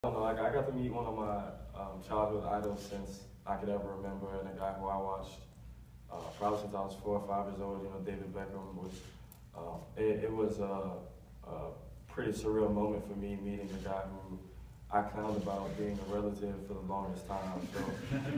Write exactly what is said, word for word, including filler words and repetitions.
I don't know, like, I got to meet one of my um, childhood idols since I could ever remember, and a guy who I watched uh, probably since I was four or five years old. You know, David Beckham was. Uh, it, it was a, a pretty surreal moment for me meeting a guy who I clowned about being a relative for the longest time. So